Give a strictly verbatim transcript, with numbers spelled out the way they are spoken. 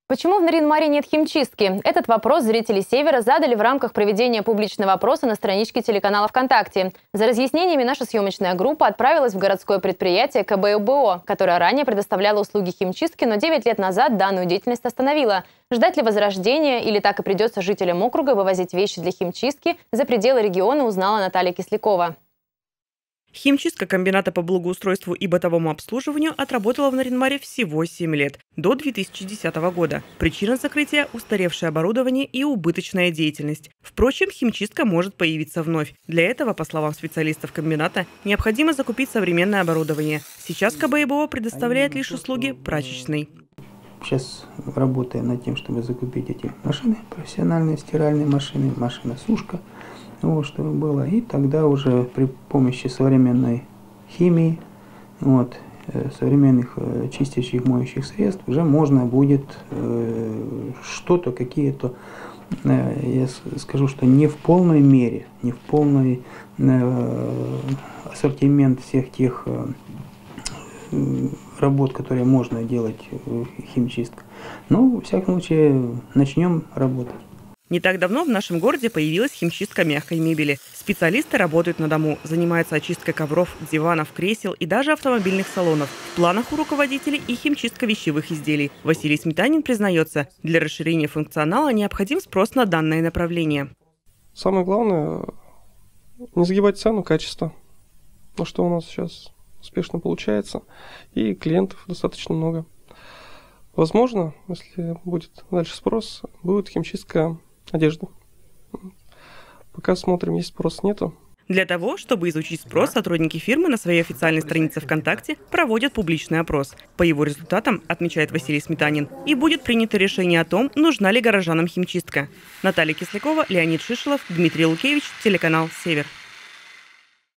Почему в Нарьян-Маре нет химчистки? Этот вопрос зрители Севера задали в рамках проведения публичного опроса на страничке телеканала ВКонтакте. За разъяснениями наша съемочная группа отправилась в городское предприятие ка бэ у бэ о, которое ранее предоставляло услуги химчистки, но девять лет назад данную деятельность остановила. Ждать ли возрождения или так и придется жителям округа вывозить вещи для химчистки за пределы региона, узнала Наталья Кислякова. Химчистка комбината по благоустройству и бытовому обслуживанию отработала в Нарьян-Маре всего семь лет, до две тысячи десятого года. Причина закрытия – устаревшее оборудование и убыточная деятельность. Впрочем, химчистка может появиться вновь. Для этого, по словам специалистов комбината, необходимо закупить современное оборудование. Сейчас ка бэ у бэ о предоставляет лишь услуги прачечной. Сейчас работаем над тем, чтобы закупить эти машины, профессиональные стиральные машины, машина-сушка. Вот, чтобы было. И тогда уже при помощи современной химии, вот, современных чистящих, моющих средств уже можно будет э, что-то, какие-то, э, я скажу, что не в полной мере, не в полный э, ассортимент всех тех э, работ, которые можно делать э, химчистка. Но, во всяком случае, начнем работать. Не так давно в нашем городе появилась химчистка мягкой мебели. Специалисты работают на дому, занимаются очисткой ковров, диванов, кресел и даже автомобильных салонов. В планах у руководителей и химчистка вещевых изделий. Василий Сметанин признается, для расширения функционала необходим спрос на данное направление. Самое главное – не сгибать цену, качество. Ну, что у нас сейчас успешно получается, и клиентов достаточно много. Возможно, если будет дальше спрос, будет химчистка одежды. Пока смотрим, есть спрос, нету. Для того, чтобы изучить спрос, сотрудники фирмы на своей официальной странице ВКонтакте проводят публичный опрос. По его результатам, отмечает Василий Сметанин, и будет принято решение о том, нужна ли горожанам химчистка. Наталья Кислякова, Леонид Шишелов, Дмитрий Лукевич, телеканал «Север».